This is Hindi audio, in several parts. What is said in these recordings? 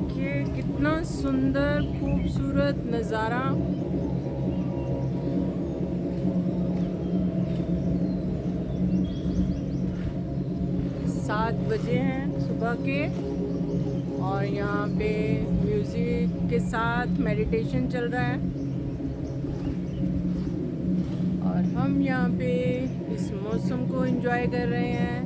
देखिए कितना सुंदर खूबसूरत नज़ारा। 7 बजे हैं सुबह के और यहाँ पे म्यूज़िक के साथ मेडिटेशन चल रहा है और हम यहाँ पे इस मौसम को एंजॉय कर रहे हैं।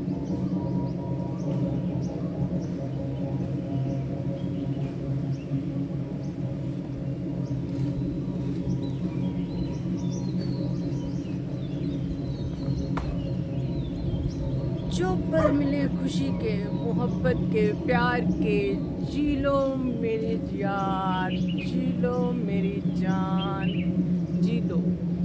जो पल मिले खुशी के, मोहब्बत के, प्यार के, जी लो मेरी यार, जी लो मेरी जान, जी लो।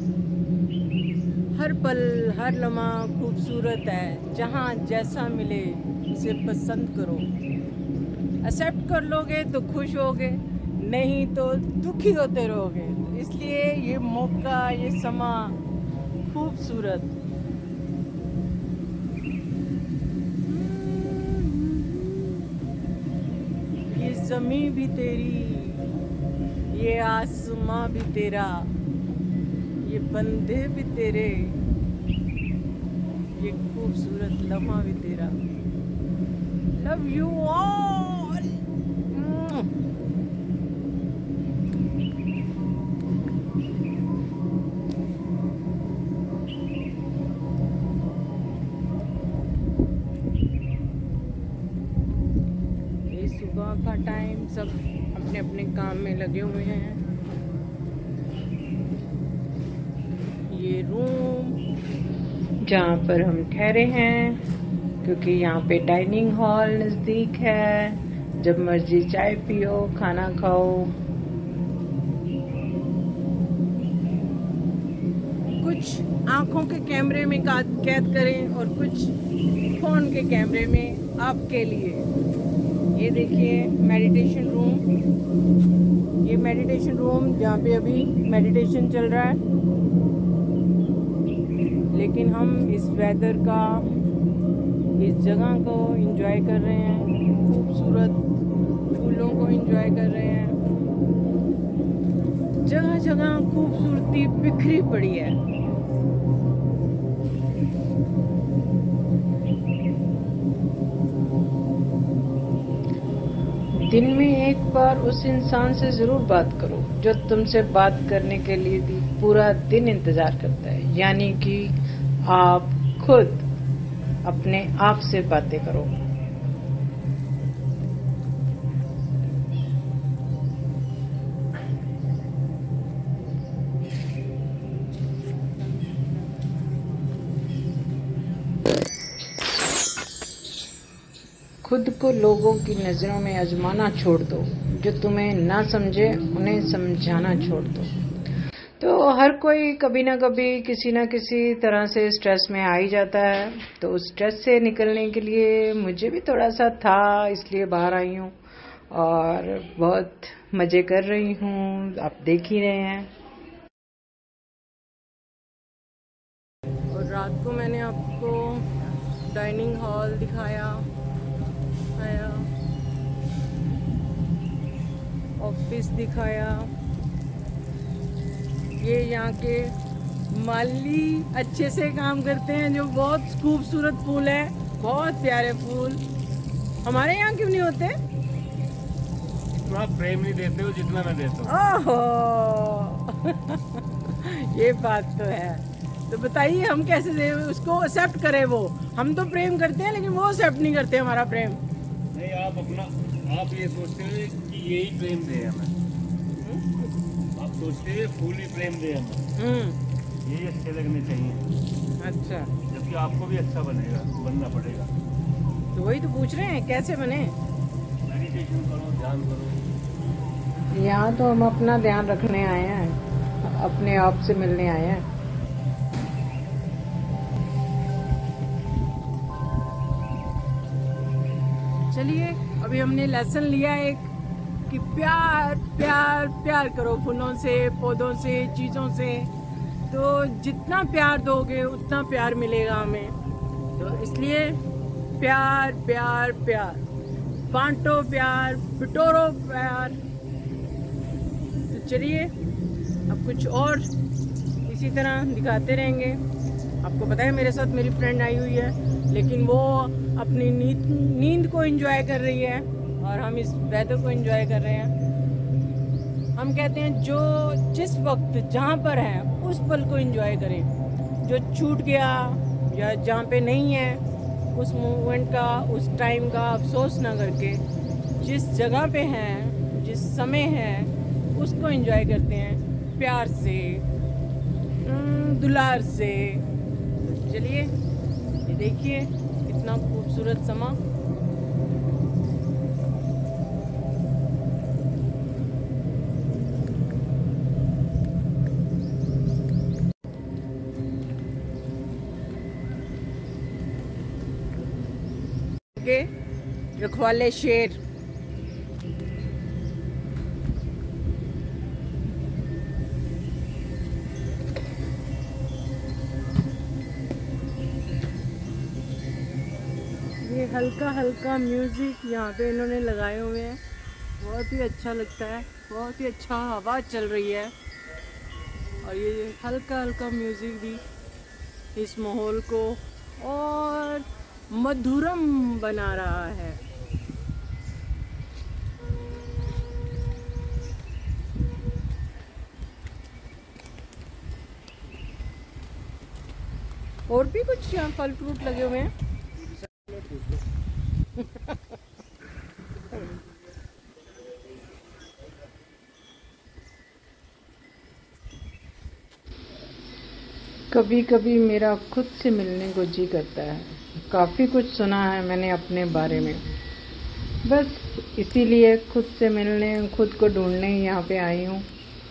हर पल हर लम्हा खूबसूरत है, जहाँ जैसा मिले उसे पसंद करो। एक्सेप्ट कर लोगे तो खुश होगे, नहीं तो दुखी होते रहोगे। इसलिए ये मौका, ये समा खूबसूरत। ये ज़मीं भी तेरी, ये आसमां भी तेरा, ये बंदे भी तेरे, ये खूबसूरत लम्हा भी तेरा। Love you all. ये सुबह का टाइम, सब अपने अपने काम में लगे हुए हैं। ये रूम जहाँ पर हम ठहरे हैं, क्योंकि यहाँ पे डाइनिंग हॉल नज़दीक है। जब मर्जी चाय पियो, खाना खाओ। कुछ आंखों के कैमरे में कैद करें और कुछ फ़ोन के कैमरे में आपके लिए। ये देखिए मेडिटेशन रूम, ये मेडिटेशन रूम जहाँ पे अभी मेडिटेशन चल रहा है। लेकिन हम इस वेदर का, इस जगह को एंजॉय कर रहे हैं, खूबसूरत फूलों को एंजॉय कर रहे हैं। जगह जगह खूबसूरती बिखरी पड़ी है। दिन में एक बार उस इंसान से ज़रूर बात करो जो तुमसे बात करने के लिए पूरा दिन इंतज़ार करता है। यानी कि आप खुद अपने आप से बातें करो। खुद को लोगों की नज़रों में आजमाना छोड़ दो। जो तुम्हें ना समझे उन्हें समझाना छोड़ दो। तो हर कोई कभी ना कभी किसी ना किसी तरह से स्ट्रेस में आ ही जाता है। तो उस स्ट्रेस से निकलने के लिए मुझे भी थोड़ा सा था, इसलिए बाहर आई हूँ और बहुत मज़े कर रही हूँ। आप देख ही रहे हैं। और रात को मैंने आपको डाइनिंग हॉल दिखाया, ऑफिस दिखाया। ये यहाँ के माली अच्छे से काम करते हैं, जो बहुत खूबसूरत फूल है, बहुत प्यारे फूल। हमारे यहाँ क्यों नहीं होते? आप प्रेम नहीं देते हो जितना मैं देता हूँ। ये बात तो है। तो बताइए हम कैसे दे, उसको एक्सेप्ट करें? वो हम तो प्रेम करते हैं, लेकिन वो एक्सेप्ट नहीं करते हमारा प्रेम। नहीं, आप ये सोचते हो कि यही प्रेम दे हमें। आप सोचते हैं फूल ही प्रेम दे हमें। यही अच्छे लगने चाहिए। अच्छा, जबकि आपको भी अच्छा बनना पड़ेगा। तो वही तो पूछ रहे हैं, कैसे बने? मेडिटेशन करो, ध्यान करो। यहाँ तो हम अपना ध्यान रखने आए हैं, अपने आप से मिलने आए हैं। चलिए, अभी हमने लेसन लिया एक कि प्यार प्यार प्यार करो, फूलों से, पौधों से, चीज़ों से। तो जितना प्यार दोगे उतना प्यार मिलेगा हमें। तो इसलिए प्यार प्यार प्यार। बांटो प्यार, बटोरो प्यार। तो चलिए अब कुछ और इसी तरह दिखाते रहेंगे। आपको पता है मेरे साथ मेरी फ्रेंड आई हुई है, लेकिन वो अपनी नींद को एंजॉय कर रही है और हम इस वेदर को एंजॉय कर रहे हैं। हम कहते हैं जो जिस वक्त जहाँ पर है उस पल को एंजॉय करें। जो छूट गया या जहाँ पे नहीं है उस मोमेंट का, उस टाइम का अफसोस ना करके जिस जगह पे हैं, जिस समय है उसको एंजॉय करते हैं प्यार से, दुलार से। चलिए ये देखिए कितना खूबसूरत समा। के रखवाले शेर। ये हल्का हल्का म्यूजिक यहाँ पे इन्होंने लगाए हुए हैं, बहुत ही अच्छा लगता है। बहुत ही अच्छा हवा चल रही है और ये हल्का हल्का म्यूजिक भी इस माहौल को और मधुरम बना रहा है। और भी कुछ यहाँ फल फ्रूट लगे हुए हैं। कभी कभी मेरा खुद से मिलने को जी करता है। काफ़ी कुछ सुना है मैंने अपने बारे में, बस इसीलिए खुद से मिलने, खुद को ढूंढने यहाँ पे आई हूँ।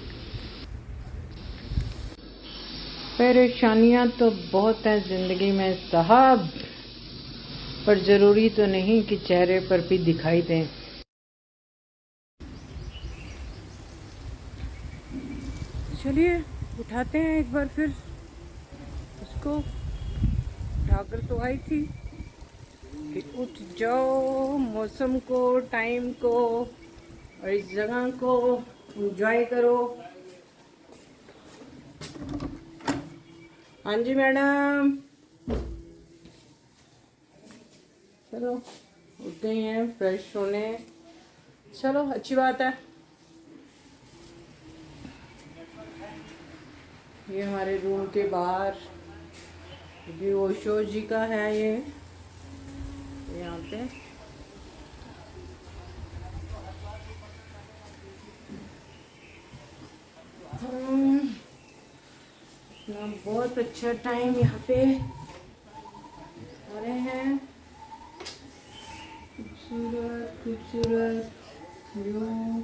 परेशानियाँ तो बहुत हैं ज़िंदगी में साहब, पर ज़रूरी तो नहीं कि चेहरे पर भी दिखाई दें। चलिए उठाते हैं एक बार फिर उसको। उठाकर तो आई थी कि उठ जाओ, मौसम को, टाइम को और इस जगह को एंजॉय करो। हाँ जी मैडम, चलो उठ गई हैं फ्रेश होने। चलो अच्छी बात है। ये हमारे रूम के बाहर ये ओशो जी का है। ये यहाँ पे बहुत अच्छा टाइम यहाँ पे आ रहे हैं। खूबसूरत खूबसूरत व्यू,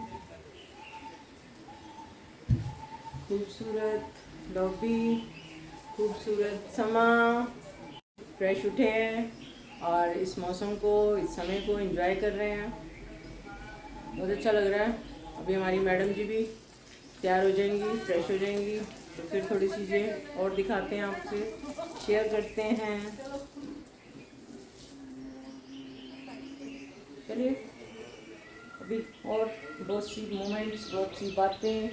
खूबसूरत लॉबी, खूबसूरत समा। फ्रेश उठे हैं और इस मौसम को, इस समय को एंजॉय कर रहे हैं। बहुत अच्छा लग रहा है। अभी हमारी मैडम जी भी तैयार हो जाएंगी, फ्रेश हो जाएंगी, तो फिर थोड़ी चीज़ें और दिखाते हैं, आपसे शेयर करते हैं। चलिए अभी और बहुत सी मोमेंट्स, बहुत सी बातें।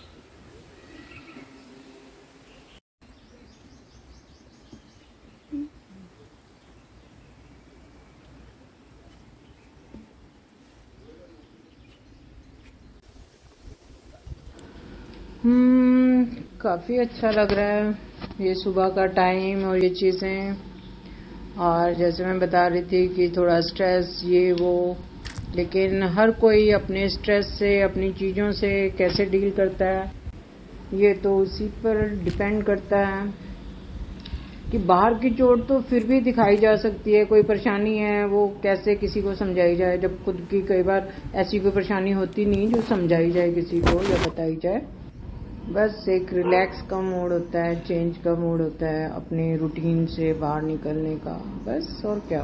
काफ़ी अच्छा लग रहा है ये सुबह का टाइम और ये चीज़ें। और जैसे मैं बता रही थी कि थोड़ा स्ट्रेस ये वो, लेकिन हर कोई अपने स्ट्रेस से, अपनी चीज़ों से कैसे डील करता है ये तो उसी पर डिपेंड करता है। कि बाहर की चोट तो फिर भी दिखाई जा सकती है, कोई परेशानी है वो कैसे किसी को समझाई जाए, जब खुद की कई बार ऐसी कोई परेशानी होती नहीं जो समझाई जाए किसी को या बताई जाए। बस एक रिलैक्स का मूड होता है, चेंज का मूड होता है, अपने रूटीन से बाहर निकलने का, बस। और क्या।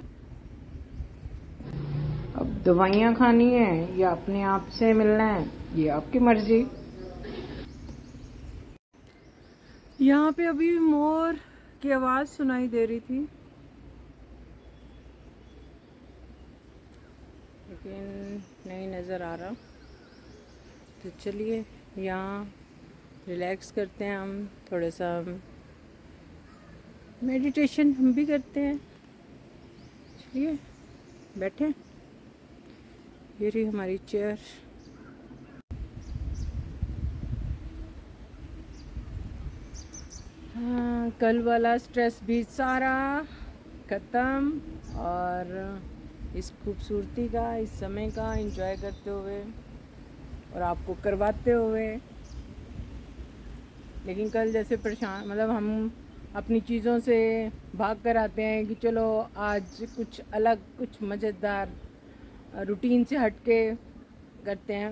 अब दवाइयाँ खानी है या अपने आप से मिलना है, ये आपकी मर्जी। यहाँ पे अभी मोर की आवाज़ सुनाई दे रही थी। लेकिन नहीं नज़र आ रहा। तो चलिए यहाँ रिलैक्स करते हैं, हम थोड़ा सा मेडिटेशन हम भी करते हैं। चलिए बैठे, ये रही हमारी चेयर। हाँ, कल वाला स्ट्रेस भी सारा ख़त्म, और इस खूबसूरती का, इस समय का एंजॉय करते हुए और आपको करवाते हुए। लेकिन कल जैसे परेशान, मतलब हम अपनी चीज़ों से भाग कर आते हैं कि चलो आज कुछ अलग, कुछ मज़ेदार, रूटीन से हट के करते हैं।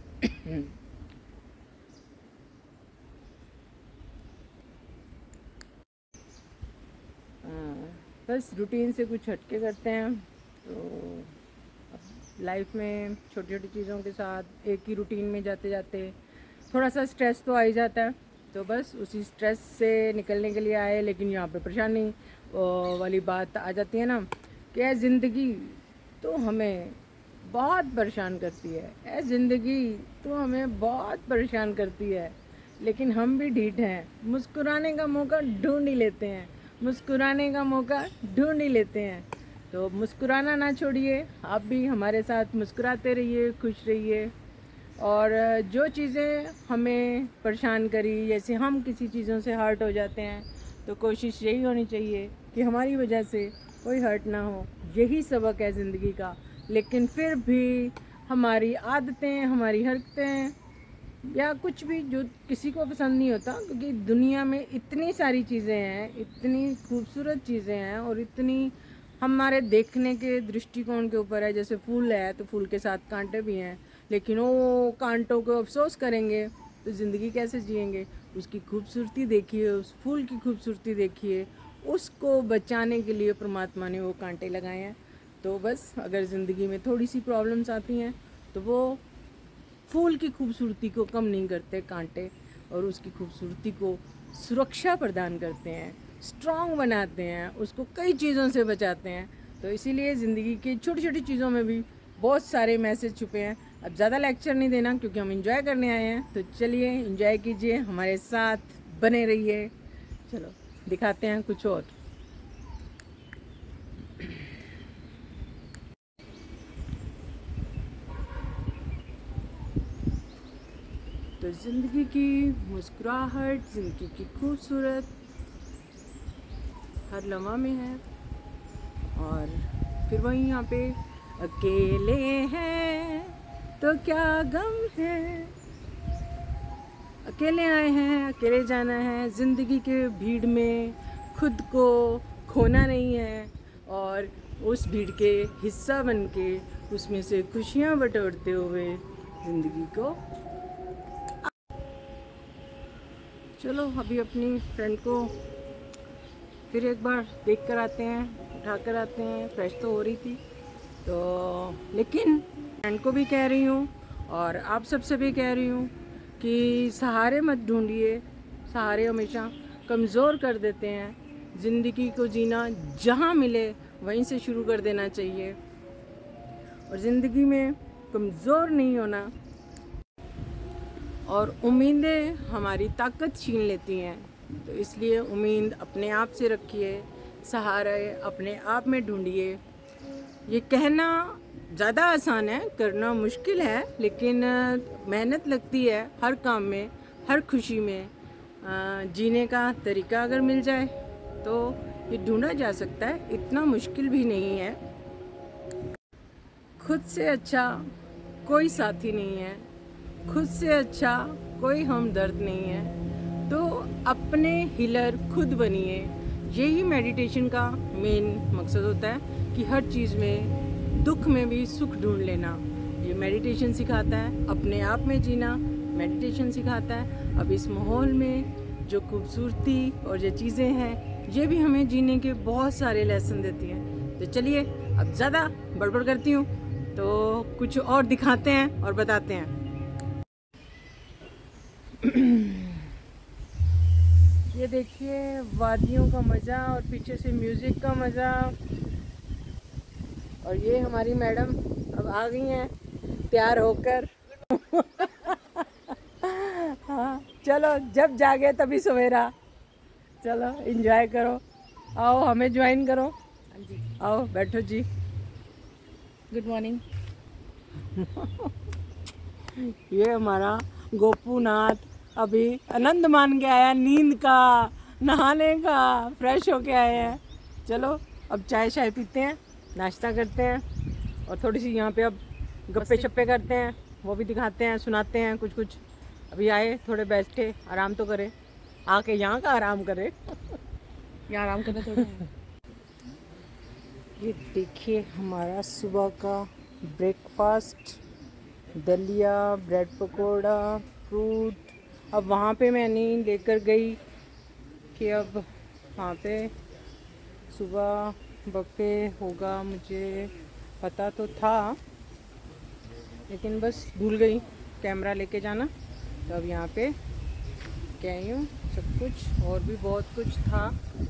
बस रूटीन से कुछ हटके करते हैं। तो लाइफ में छोटी छोटी चीज़ों के साथ एक ही रूटीन में जाते जाते थोड़ा सा स्ट्रेस तो आ ही जाता है। तो बस उसी स्ट्रेस से निकलने के लिए आए। लेकिन यहाँ पे परेशानी वाली बात आ जाती है ना, कि ज़िंदगी तो हमें बहुत परेशान करती है, ज़िंदगी तो हमें बहुत परेशान करती है। लेकिन हम भी ढीठ हैं, मुस्कुराने का मौका ढूंढ ही लेते हैं, मुस्कुराने का मौका ढूंढ ही लेते हैं। तो मुस्कुराना ना छोड़िए, आप भी हमारे साथ मुस्कुराते रहिए, खुश रहिए। और जो चीज़ें हमें परेशान करी, जैसे हम किसी चीज़ों से हर्ट हो जाते हैं, तो कोशिश यही होनी चाहिए कि हमारी वजह से कोई हर्ट ना हो। यही सबक है ज़िंदगी का। लेकिन फिर भी हमारी आदतें, हमारी हरकतें या कुछ भी जो किसी को पसंद नहीं होता, क्योंकि दुनिया में इतनी सारी चीज़ें हैं, इतनी खूबसूरत चीज़ें हैं, और इतनी हमारे देखने के दृष्टिकोण के ऊपर है। जैसे फूल है तो फूल के साथ कांटे भी हैं, लेकिन वो कांटों को अफसोस करेंगे तो ज़िंदगी कैसे जिएंगे। उसकी खूबसूरती देखिए, उस फूल की खूबसूरती देखिए, उसको बचाने के लिए परमात्मा ने वो कांटे लगाए हैं। तो बस अगर ज़िंदगी में थोड़ी सी प्रॉब्लम्स आती हैं तो वो फूल की खूबसूरती को कम नहीं करते कांटे, और उसकी खूबसूरती को सुरक्षा प्रदान करते हैं, स्ट्रॉन्ग बनाते हैं, उसको कई चीज़ों से बचाते हैं। तो इसीलिए ज़िंदगी की छोटी छोटी चीज़ों में भी बहुत सारे मैसेज छुपे हैं। अब ज़्यादा लेक्चर नहीं देना, क्योंकि हम एंजॉय करने आए हैं। तो चलिए एंजॉय कीजिए, हमारे साथ बने रहिए। चलो दिखाते हैं कुछ और। तो ज़िंदगी की मुस्कुराहट, ज़िंदगी की खूबसूरत हर लम्हा में है। और फिर वहीं यहाँ पे अकेले हैं तो क्या गम है, अकेले आए हैं, अकेले जाना है। ज़िंदगी के भीड़ में खुद को खोना नहीं है, और उस भीड़ के हिस्सा बन के उसमें से खुशियाँ बटोरते हुए ज़िंदगी को। चलो अभी अपनी फ्रेंड को फिर एक बार देख कर आते हैं, उठा कर आते हैं। फ्रेश तो हो रही थी तो, लेकिन फ्रेंड को भी कह रही हूँ और आप सबसे भी कह रही हूँ कि सहारे मत ढूंढिए। सहारे हमेशा कमज़ोर कर देते हैं। ज़िंदगी को जीना जहाँ मिले वहीं से शुरू कर देना चाहिए, और ज़िंदगी में कमज़ोर नहीं होना। और उम्मीदें हमारी ताकत छीन लेती हैं, तो इसलिए उम्मीद अपने आप से रखिए, सहारे अपने आप में ढूंढिए। ये कहना ज़्यादा आसान है, करना मुश्किल है, लेकिन मेहनत लगती है हर काम में, हर खुशी में। जीने का तरीका अगर मिल जाए तो ये ढूंढा जा सकता है, इतना मुश्किल भी नहीं है। खुद से अच्छा कोई साथी नहीं है, खुद से अच्छा कोई हमदर्द नहीं है। तो अपने हीलर खुद बनिए। यही मेडिटेशन का मेन मकसद होता है कि हर चीज़ में, दुख में भी सुख ढूंढ लेना। ये मेडिटेशन सिखाता है, अपने आप में जीना मेडिटेशन सिखाता है। अब इस माहौल में जो खूबसूरती और जो चीज़ें हैं, ये भी हमें जीने के बहुत सारे लेसन देती हैं। तो चलिए अब ज़्यादा बड़बड़ करती हूँ, तो कुछ और दिखाते हैं और बताते हैं। ये देखिए वादियों का मज़ा और पीछे से म्यूज़िक का मज़ा। और ये हमारी मैडम अब आ गई हैं तैयार होकर। हाँ चलो, जब जागे तभी सवेरा। चलो एंजॉय करो, आओ हमें ज्वाइन करो। हाँ जी आओ बैठो जी। Good morning. ये हमारा गोपूनाथ अभी आनंद मान के आया, नींद का, नहाने का, फ्रेश होके आए हैं। चलो अब चाय शाय पीते हैं, नाश्ता करते हैं और थोड़ी सी यहाँ पे अब गप्पे शप्पे करते हैं, वो भी दिखाते हैं, सुनाते हैं कुछ कुछ। अभी आए थोड़े बैठे, आराम तो करें, आके यहाँ का आराम करें। यहाँ आराम करना थोड़ा है। ये देखिए हमारा सुबह का ब्रेकफास्ट, दलिया, ब्रेड पकोड़ा, फ्रूट। अब वहाँ पे मैं नहीं लेकर गई कि अब वहाँ पे सुबह बफे होगा, मुझे पता तो था लेकिन बस भूल गई कैमरा लेके जाना। तो अब यहाँ पे क्या यूँ सब कुछ और भी बहुत कुछ था,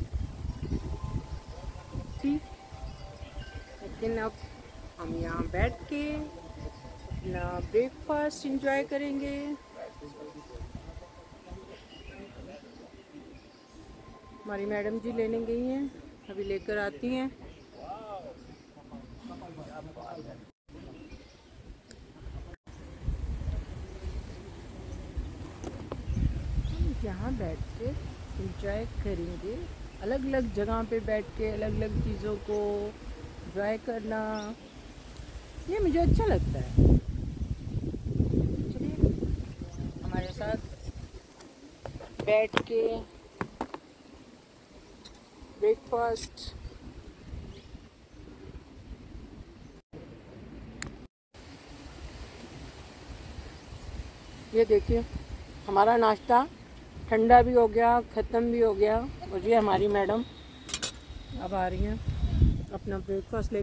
लेकिन अब हम यहाँ बैठ के अपना ब्रेकफास्ट एंजॉय करेंगे। हमारी मैडम जी लेने गई हैं, अभी लेकर आती हैं। यहाँ बैठ के एंजॉय करेंगे, अलग अलग जगह पे बैठ के अलग अलग चीज़ों को एंजॉय करना, ये मुझे अच्छा लगता है। चलिए हमारे साथ बैठ के ब्रेकफास्ट। ये देखिए हमारा नाश्ता ठंडा भी हो गया, ख़त्म भी हो गया और ये हमारी मैडम अब आ रही हैं अपना ब्रेकफास्ट ले।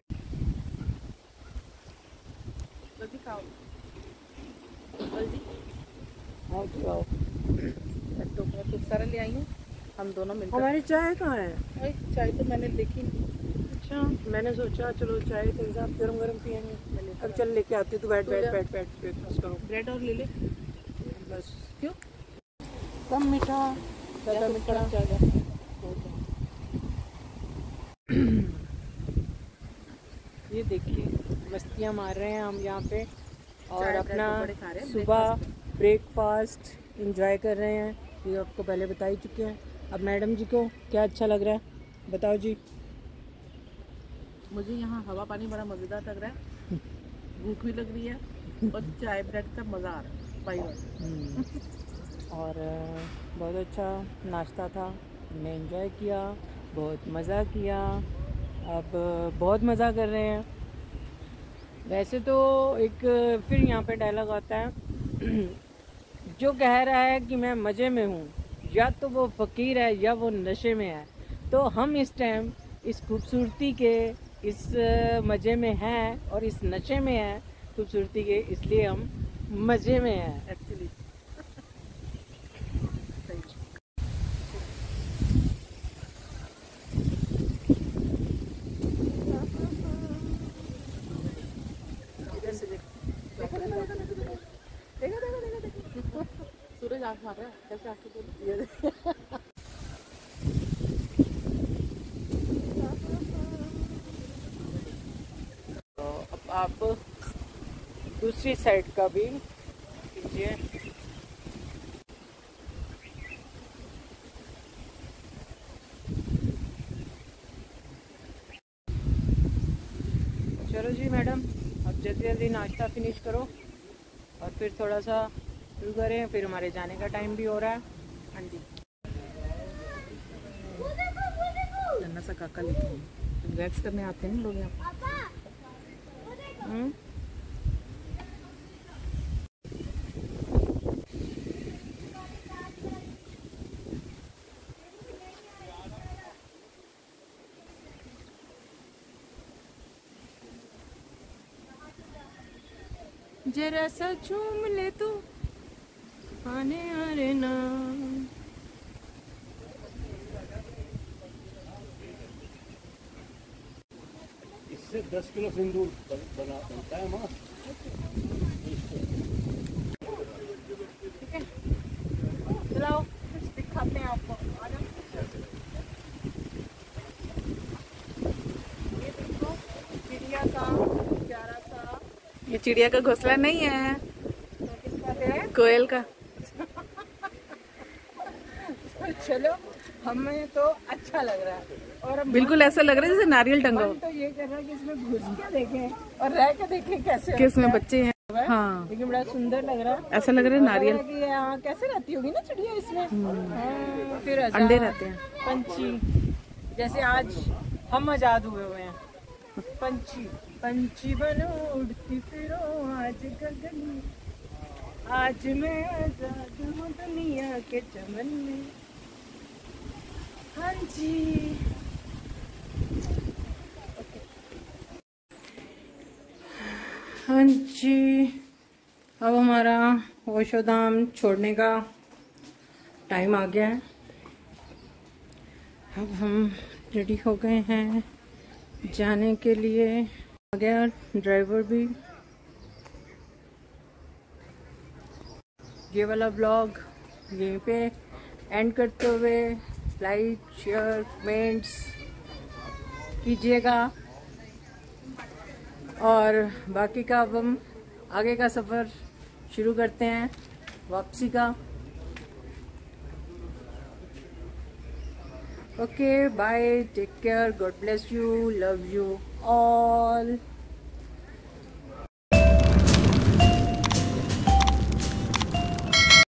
जल्दी खाओ, जल्दी आओ जी आओ। तो मैं कुछ सारा ले आई हूँ, हम दोनों मिलकर। हमारी चाय कहाँ है? चाय तो मैंने देखी नहीं। अच्छा मैंने सोचा चलो चाय के साथ गरम गरम पियेंगे। अब चल लेके आती, तो बैठ बैठ बैठ बैठ ब्रेकफास्ट करो। ब्रेड और ले ले बस। क्यों कम मीठा, ज़्यादा मीठा ये देखिए मस्तियाँ मार रहे हैं हम यहाँ पे और अपना सुबह ब्रेकफास्ट एंजॉय कर रहे हैं। ये आपको पहले बता ही चुके हैं। अब मैडम जी को क्या अच्छा लग रहा है बताओ जी। मुझे यहाँ हवा पानी बड़ा मज़ेदार लग रहा है, भूख भी लग रही है और चाय ब्रेड का मज़ा आ रहा है भाई। और बहुत अच्छा नाश्ता था, हमने एंजॉय किया, बहुत मज़ा किया, अब बहुत मज़ा कर रहे हैं। वैसे तो एक फिर यहाँ पे डायलॉग आता है जो कह रहा है कि मैं मज़े में हूँ, या तो वो फ़कीर है या वो नशे में है। तो हम इस टाइम इस खूबसूरती के इस मज़े में हैं और इस नशे में हैं खूबसूरती के, इसलिए हम मज़े में हैं एक्चुअली। सूरज आँख मार रहा है, कैसे आँखें बोल। तो अब आप दूसरी साइड का भी कीजिए। चलो जी मैडम, अब जल्दी जल्दी नाश्ता फिनिश करो और फिर थोड़ा सा शुरू करें, फिर हमारे जाने का टाइम भी हो रहा है। हाँ जी नन्ना सा काका लेके हैं, वैक्स करने आते हैं ना लोग यहाँ। जरा सा चूम ले तू आने आरे ना। इससे 10 किलो सिंदूर बनता है माँ। ठीक है, चलाओ कुछ दिखाते हैं आपको। आ जाओ। ये देखो चिड़िया का प्यारा सा, ये चिड़िया का घोंसला नहीं है, तो किसका है? कोयल का। चलो, हमें तो अच्छा लग रहा है और बिल्कुल ऐसा लग रहा है जैसे नारियल टंगा हो। तो ये कर रहा है कि इसमें घुस के देखें और रह के देखें कैसे, किसमें बच्चे हैं। हाँ, लेकिन बड़ा सुंदर लग रहा है। ऐसा लग रहा है नारियल कि यहाँ कैसे रहती होगी ना चिड़िया इसमें। हाँ, फिर अंडे रहते हैं। पंछी जैसे आज हम आजाद हुए हैं। पंछी पंछी बनो उड़ती फिरो आज गगन में, आज मैं आजाद हूँ दुनिया के चमन में। हाँ जी, हाँ जी, अब हमारा ओशोधाम छोड़ने का टाइम आ गया है। अब हम रेडी हो गए हैं जाने के लिए। आ गया ड्राइवर भी। ये वाला ब्लॉग यहीं पे एंड करते हुए लाइक शेयर कमेंट्स कीजिएगा और बाकी का अब हम आगे का सफ़र शुरू करते हैं वापसी का। Okay, bye, take care, God bless you, love you all.